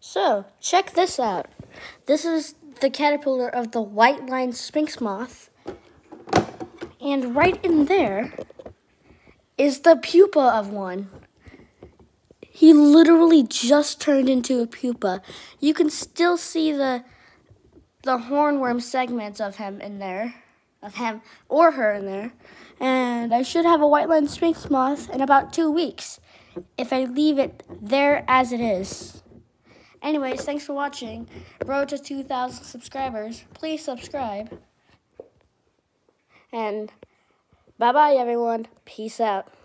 So, check this out. This is the caterpillar of the white-lined sphinx moth. And right in there is the pupa of one. He literally just turned into a pupa. You can still see the hornworm segments of him in there, of him or her in there. And I should have a white-lined sphinx moth in about 2 weeks if I leave it there as it is. Anyways, thanks for watching. Road to 2,000 subscribers. Please subscribe. And bye-bye, everyone. Peace out.